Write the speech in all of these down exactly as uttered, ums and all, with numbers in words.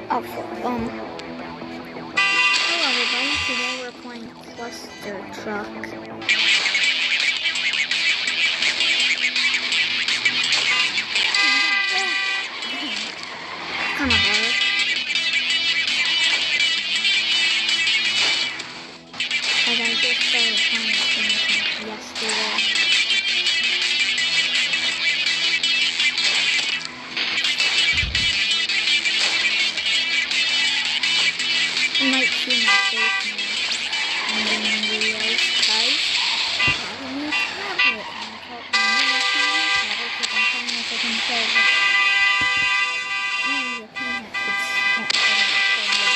Oh, fuck. Um. Hello, everybody. Today we're playing Cluster Truck. Kind of hard. As I just started playing this game yesterday. You might see my face now. And then you realize, guys, I have a new tablet. And I call it my new T V tablet because I'm trying to take control of it. And the thing that could snap it out so much.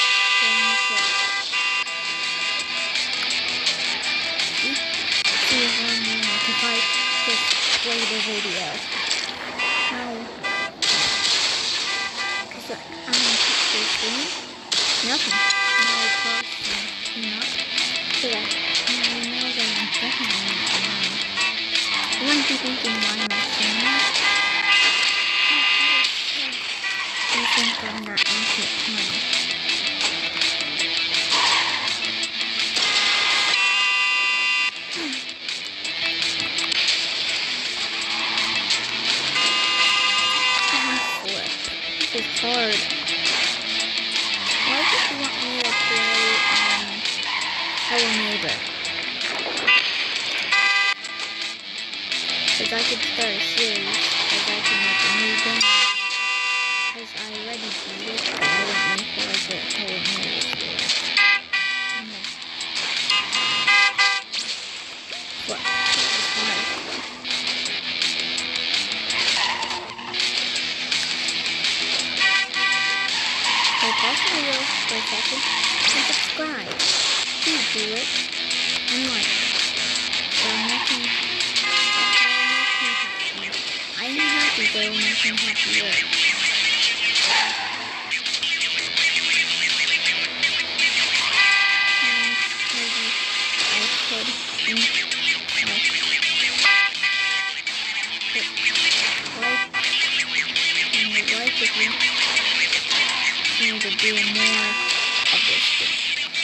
See if I'm in it if I just play the video. Now, because I'm going to touch this screen. Nothing. Now I pause and not. So that now I know that I'm definitely not lying. You might be thinking why am I saying that? You think I'm not accurate time. This is hard. Why did you want me to play um, Hello Neighbor? Because I could start a series, because I can make a new game. Because I already did it, but I wouldn't make it like a Hello Neighbor series. Okay. But, this is hard. So pause the video for a second and subscribe. Please do it and like. So make me, I am happy, but it will make me happier. And maybe I could and like put like and the like if you need to do more of this thing.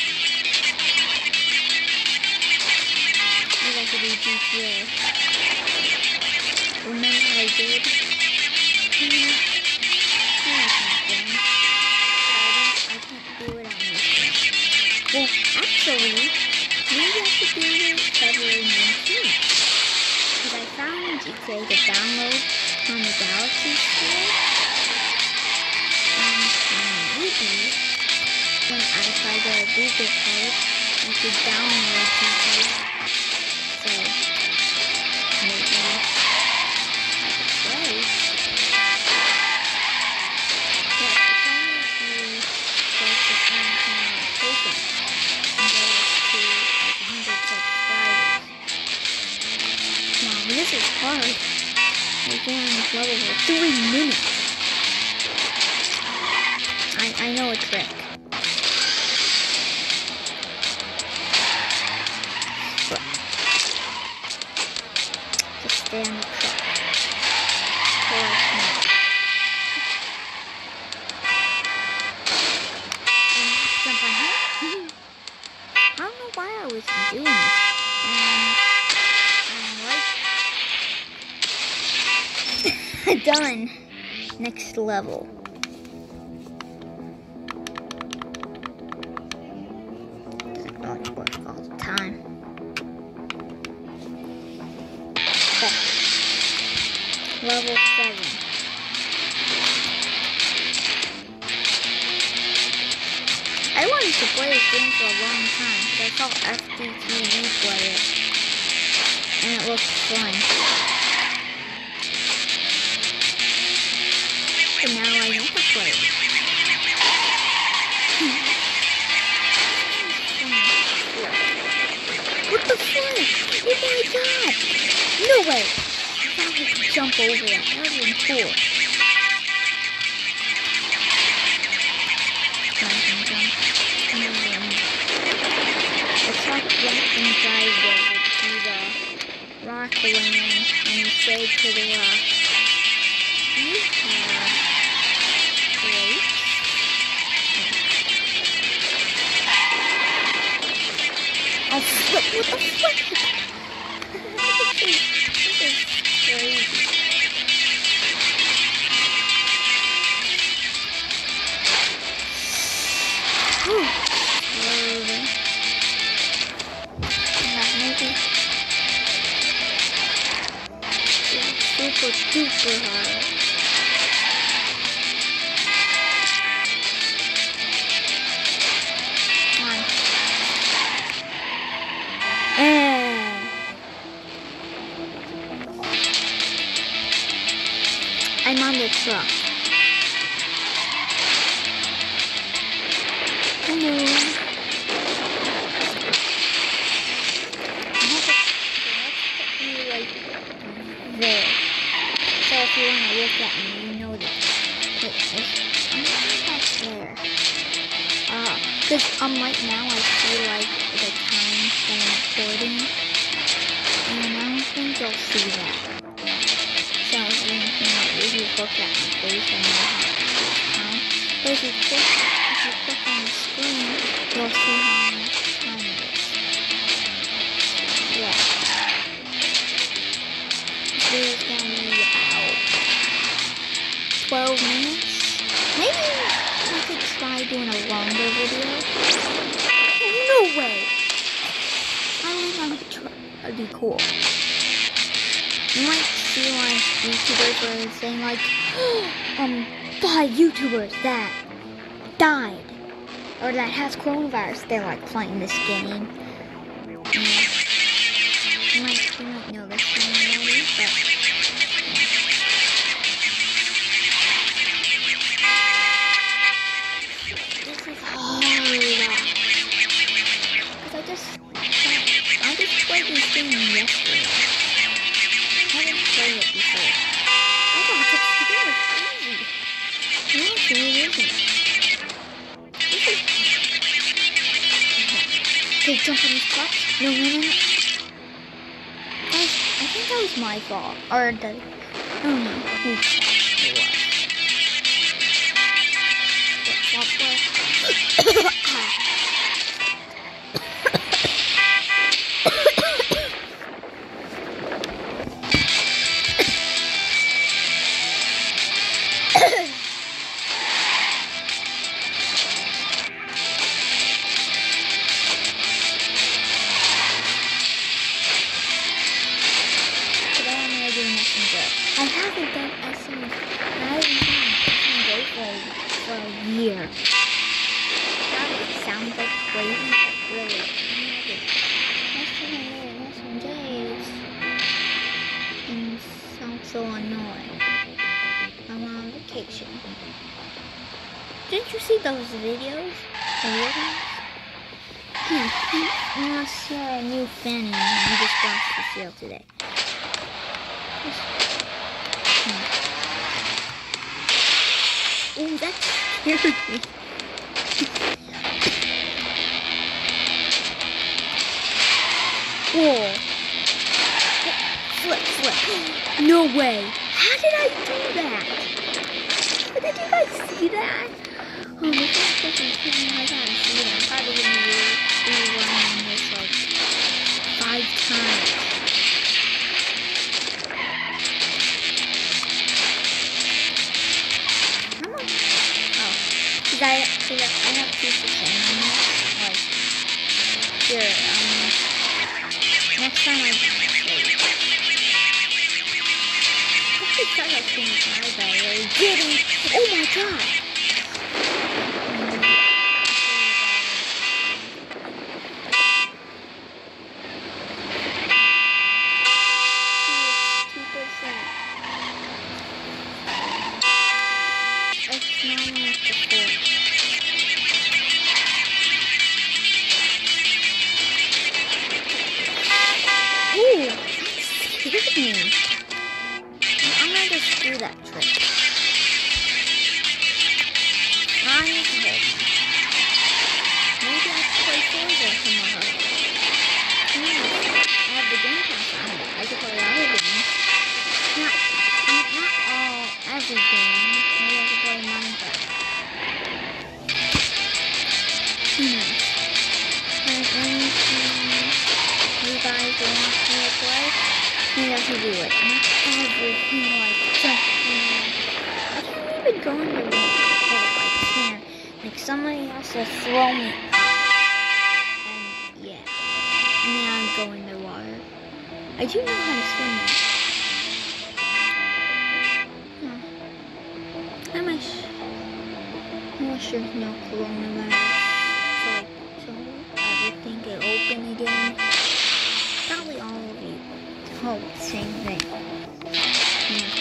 I'd like to do G T A. Remember I did? Hmm. Yeah, I can't do I can't do it on this one. Well, actually, maybe I should do it February nineteenth. Because I found G T A to download on the Galaxy Store. Maybe when I try to get a Google card, I could download G T A. So maybe I could play. But it's only if you go to find my token and go to like one hundred subscribers. Wow, this is hard. We've been on this level for three minutes. I, I know a trick. But just stay on the truck. So I can and jump on here. I don't know why I was doing this. And I'm like done. Next level. Don't work all the time. Okay. Level seven. I wanted to play this game for a long time, so I saw F T T V play it, and it looks fun. And now I want to play it. What the fuck? Oh my god! No way! I thought I could jump over it. That would have been cool. Jump and jump. Um, the truck left and drive over to the rock land and you say to the rock, you have What the frick? This is, this is crazy. Whew. Loading. Yeah, maybe. It's super duper hard. I'm on the truck. Hello. I have to, let's put you like there. So if you want to look at me, you know that. Wait, wait. I'm think that's there. Uh, because um, right now I see like the time that I'm recording. And I don't think you'll see that. So if you, if you look at my face, I know how much time. But if you click, if you click on the screen, you'll see how much time it is. Yeah. This video's gonna be about twelve minutes. Maybe we could try doing a longer video. Oh, no way! I think I'm try. That'd be cool. You might see like YouTubers where it's saying like, um, five YouTubers that died or that has coronavirus. They're like playing this game. And you might, you might know this game already, but this is hard. Because I just, I just played this game yesterday. I haven't played it before. I thought this game was easy. No, actually it isn't. This is... Okay, jump on this truck. No, no, no, no. Guys, I think that was my fault. Or the... I don't know who it was. What, what, what? I haven't done S M J. I haven't done S M J for, for a year. God, it sounds like crazy, but really, last time I made an S M J is and it sounds so annoying. I'm on vacation. Didn't you see those videos? The real ones? Hmm. I saw a new Fanny and I just watched the sale today. Oh, that scared me. Whoa. Flip, flip. No way. How did I do that? Did you guys see that? Oh, this is such a thing. I gotta see that. I'm probably gonna be rerunning this like five times. I, I have two percent on this. Like, here, um, next time I play. I thought I was going to die that way. Getting, oh my god! two percent. It's not enough to four. Me. I'm gonna just do that trick. I need to hold. Maybe I can play Forza tomorrow. Hmm. I have the game pass on it. I can play other games. Not, not all, every game. Maybe I can play Minecraft. Hmm. And anything. guys want me to play, you have to do it. Not everything like something. I can't even go in the water if I can. Like somebody has to throw me up. And yeah. And then I go in the water. I do know how to swim now. Hmm. I wish, I wish there's no coronavirus. So like, so everything can open again. Probably all of you hope the same thing. Yeah.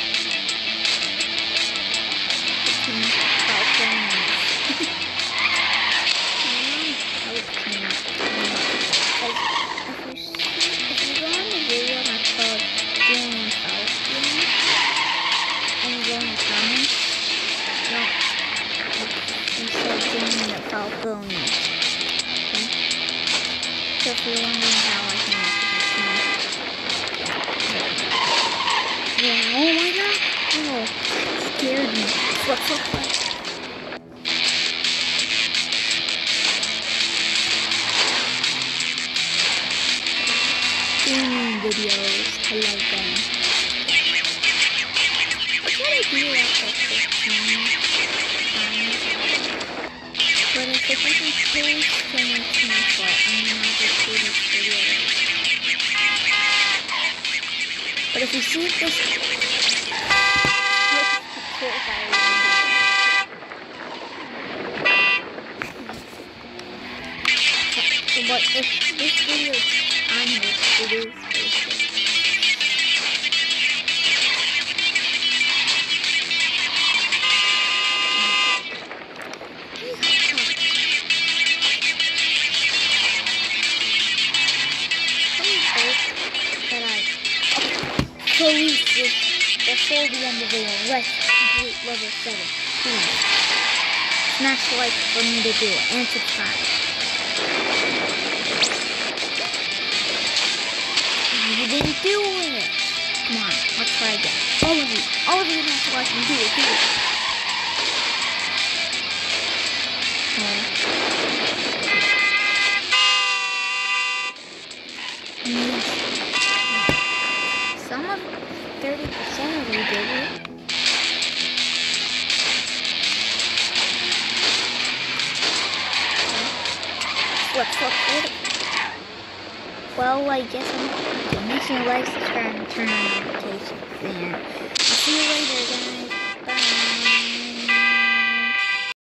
Falcon. Okay? So if you're wondering how I can make it, yeah. Oh my god! Oh, that scared me. What, what, what? Gaming videos, I love them. I try to do that for fifteen times. But if it doesn't post, then it's my fault. I'm gonna just do this video later. But if you see this, but if this video is on here, it is posted. Police this before the end of the arrest complete level seven. Please. Smash like for me to do it and subscribe. You didn't do it. Come on, let's try again. All of you, all of you smash like and do it, do it. Okay. Some of thirty percent of you did it. Flip, flip, flip. Well, I guess I'm okay. Make sure you like, subscribe, and turn on notifications. And I'll see you later, guys.